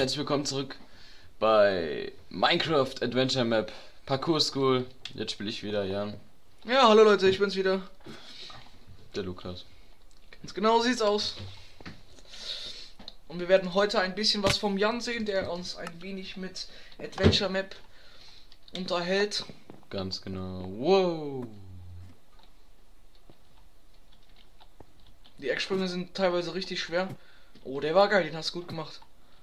herzlich willkommen zurück bei Minecraft Adventure Map Parkour School. Jetzt spiele ich wieder, Jan. Ja, hallo Leute, ich bin's wieder. Der Lukas. Ganz genau sieht's aus. Und wir werden heute ein bisschen was vom Jan sehen, der uns ein wenig mit Adventure Map unterhält. Ganz genau. Wow. Die Ecksprünge sind teilweise richtig schwer. Oh, der war geil, den hast du gut gemacht.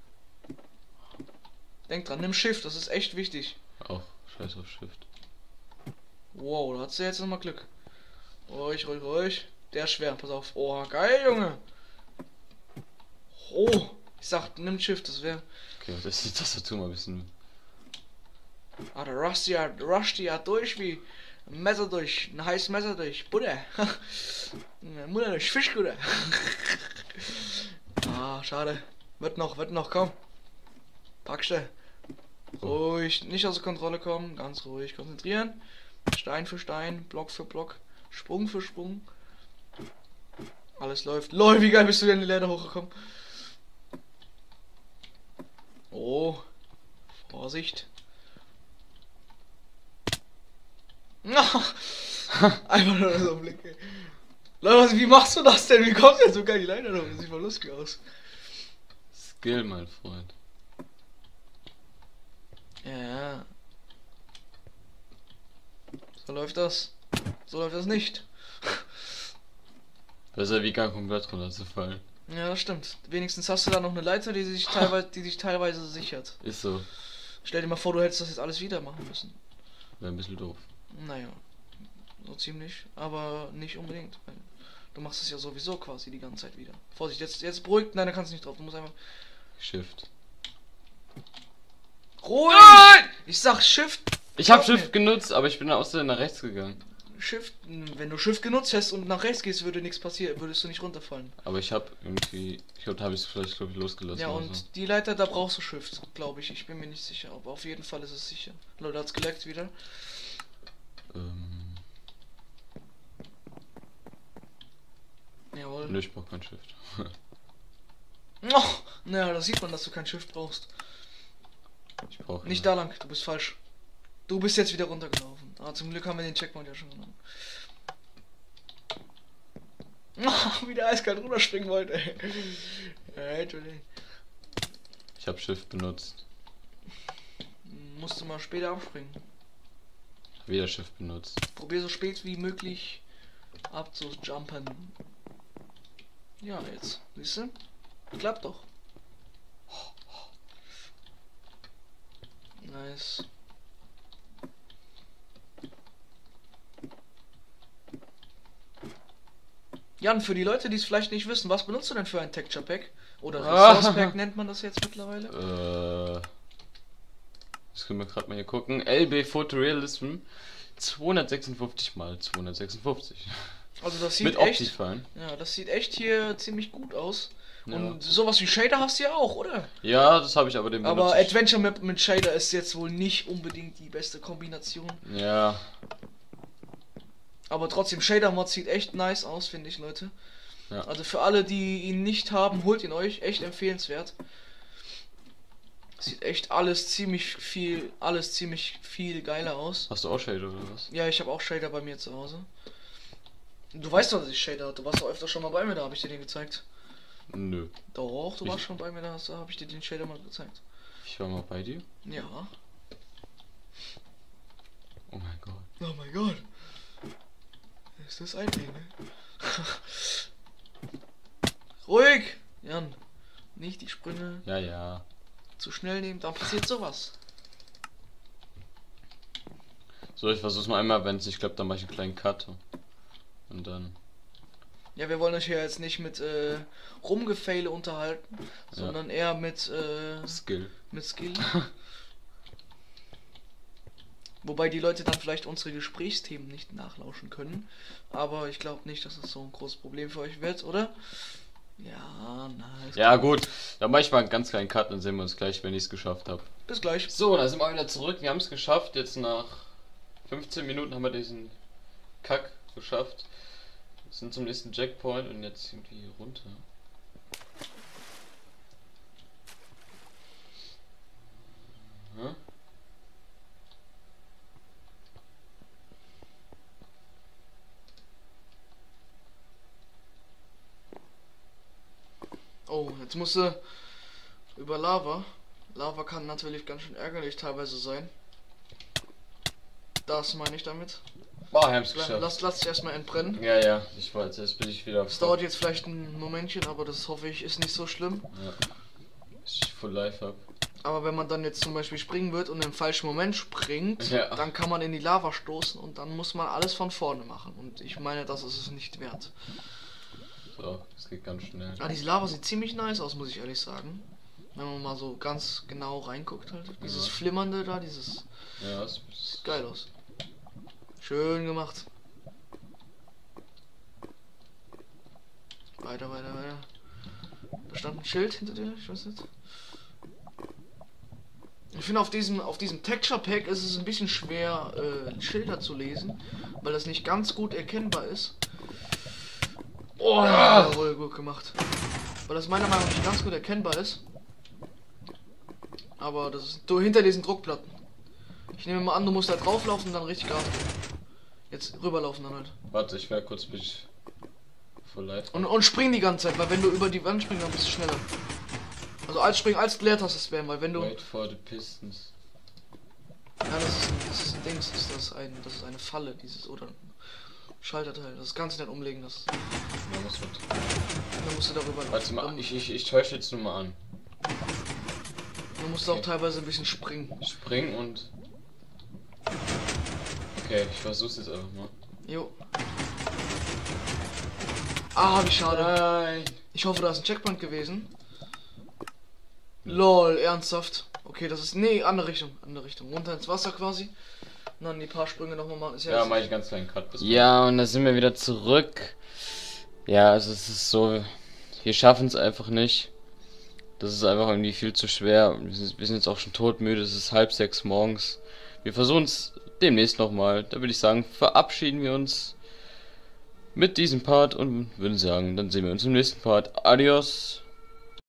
Denk dran, nimm Shift, das ist echt wichtig. Auch scheiß auf Shift. Wow, da hast du jetzt nochmal Glück. Ruhig, ruhig, ruhig. Der ist schwer, pass auf. Oh, geil, Junge. Oh, ich sag, nimm Shift, das wäre. Okay, das ist die Tastatur mal ein bisschen. Ah, der Rusty hat durch wie ein Messer durch, ein heißes Messer durch Butter. Mutter durch Fischgutter. Ah, schade. Wird noch, komm. Packste. Ruhig, nicht aus der Kontrolle kommen, ganz ruhig konzentrieren. Stein für Stein, Block für Block, Sprung für Sprung. Alles läuft. Lol, wie geil bist du denn die Leiter hochgekommen? Oh, Vorsicht. Einfach nur so ein Blick. Ey. Leute, wie machst du das denn? Wie kommst du denn so geil die Leiter hoch? Das sieht voll lustig aus. Skill, mein Freund. Ja. So läuft das. So läuft das nicht. Besser wie gar komplett runterzufallen. Ja, das stimmt. Wenigstens hast du da noch eine Leiter, die sich teilweise sichert. Ist so. Stell dir mal vor, du hättest das jetzt alles wieder machen müssen. Wäre ein bisschen doof. Naja, so ziemlich, aber nicht unbedingt. Weil du machst es ja sowieso quasi die ganze Zeit wieder. Vorsicht, jetzt beruhigt. Nein, da kannst du nicht drauf. Du musst einfach. Shift. Ruhig! Nein! Ich sag Shift. Ich habe Shift genutzt, aber ich bin außerdem nach rechts gegangen. Shift, wenn du Shift genutzt hast und nach rechts gehst, würde nichts passieren, würdest du nicht runterfallen. Aber ich habe irgendwie, ich glaube, da habe ich es vielleicht losgelassen. Ja, oder und so. die Leiter, da brauchst du Shift, glaube ich. Ich bin mir nicht sicher, aber auf jeden Fall ist es sicher. Leute, hat's geleckt wieder. Jawohl. Nö, ich brauch kein Shift. Oh, naja, da sieht man, dass du kein Shift brauchst. Ich brauche Nicht da lang, du bist falsch. Du bist jetzt wieder runtergelaufen. Aber zum Glück haben wir den Checkpoint ja schon genommen. Oh, wie der eiskalt runterspringen wollte, ey. Entschuldigung. Ich habe Shift benutzt. Musst du mal später abspringen. Wieder Shift benutzt. Probier so spät wie möglich abzujumpen. Ja, jetzt. Siehst du? Klappt doch. Nice. Jan, für die Leute, die es vielleicht nicht wissen, was benutzt du denn für ein Texture Pack? Oder Resource Pack nennt man das jetzt mittlerweile? Das können wir gerade mal hier gucken. LB Photorealism 256 mal 256. Also das sieht mit echt, Optifine. ja, das sieht echt hier ziemlich gut aus. Ja. Und sowas wie Shader hast du ja auch, oder? Ja, das habe ich aber den Aber benutze ich. Adventure Map mit Shader ist jetzt wohl nicht unbedingt die beste Kombination. Ja. Aber trotzdem, Shader Mod sieht echt nice aus, finde ich, Leute. Ja. Also für alle, die ihn nicht haben, holt ihn euch. Echt empfehlenswert. Sieht echt alles ziemlich viel geiler aus. Hast du auch Shader oder was? Ja, ich habe auch Shader bei mir zu Hause. Du weißt doch, dass ich Shader hatte. Du warst doch öfter schon mal bei mir, da habe ich dir den gezeigt. Nö. Doch, du warst schon bei mir, da habe ich dir den Shader mal gezeigt. Ich war mal bei dir. Ja. Oh mein Gott. Oh mein Gott. Ist das ein Ding, ne? Ruhig! Jan. Nicht die Sprünge Ja, ja. zu schnell nehmen, dann passiert sowas. So, ich versuch's mal einmal, wenn es nicht klappt, dann mache ich einen kleinen Cut. Und dann. Ja, wir wollen euch hier jetzt nicht mit Rumgefehle unterhalten, sondern eher mit Skill. Mit Skill. Wobei die Leute dann vielleicht unsere Gesprächsthemen nicht nachlauschen können. Aber ich glaube nicht, dass das so ein großes Problem für euch wird, oder? Ja, nice. Ja, gut. Dann mache ich mal einen ganz kleinen Cut, dann sehen wir uns gleich, wenn ich es geschafft habe. Bis gleich. So, da sind wir wieder zurück. Wir haben es geschafft. Jetzt nach 15 Minuten haben wir diesen Kack geschafft. Wir sind zum nächsten Checkpoint und jetzt irgendwie hier runter. Aha. Oh, jetzt musst du über Lava. Lava kann natürlich ganz schön ärgerlich teilweise sein. Das meine ich damit. Boah, wir haben's geschafft. Lass dich erstmal entbrennen. Ja, ja, ich weiß, jetzt bin ich wieder. Es dauert jetzt vielleicht ein Momentchen, aber das hoffe ich ist nicht so schlimm. Ja. Ich voll live hab. Aber wenn man dann jetzt zum Beispiel springen wird und im falschen Moment springt, Ja. dann kann man in die Lava stoßen und dann muss man alles von vorne machen. Und ich meine, das ist es nicht wert. So, das geht ganz schnell. Ah, diese Lava sieht ziemlich nice aus, muss ich ehrlich sagen. Wenn man mal so ganz genau reinguckt halt. Dieses Ja. Flimmernde da, dieses... Ja, das Sieht geil aus. Schön gemacht. Weiter, weiter, weiter. Da stand ein Schild hinter dir, ich weiß nicht. Ich finde auf diesem Texture Pack ist es ein bisschen schwer, Schilder zu lesen, weil das nicht ganz gut erkennbar ist. Oh, ja, wohl gut gemacht. Weil das meiner Meinung nach nicht ganz gut erkennbar ist. Aber das ist so hinter diesen Druckplatten. Ich nehme mal an, du musst da drauflaufen und dann richtig Gas geben. Jetzt rüberlaufen dann halt. Warte, ich werde kurz mich voll live. Und spring die ganze Zeit, weil wenn du über die Wand springst, dann bist du schneller. Also als springen, als Leertaste spammen, weil wenn du... Wait for the Pistons. Ja, das ist ein Dings, das ist eine Falle, dieses, oder ein Schalterteil. Das kannst du nicht umlegen, das... Ja, muss was. Dann musst du darüber laufen. Warte mal, ich täusche jetzt nur mal an. Du musst auch teilweise ein bisschen springen. Springen und... Okay, ich versuch's jetzt einfach mal. Jo. Ah, wie schade. Nein! Ich hoffe, da ist ein Checkpoint gewesen. Lol, ernsthaft. Okay, das ist... Nee, andere Richtung. Andere Richtung. Runter ins Wasser quasi. Und dann die paar Sprünge nochmal machen. Ist Ja, mach ich ganz kleinen Cut. Ja, und da sind wir wieder zurück. Ja, also es ist so, wir schaffen es einfach nicht. Das ist einfach irgendwie viel zu schwer. Wir sind jetzt auch schon todmüde, es ist 5:30 morgens. Wir versuchen es demnächst nochmal. Da würde ich sagen, verabschieden wir uns mit diesem Part und würden sagen, dann sehen wir uns im nächsten Part. Adios.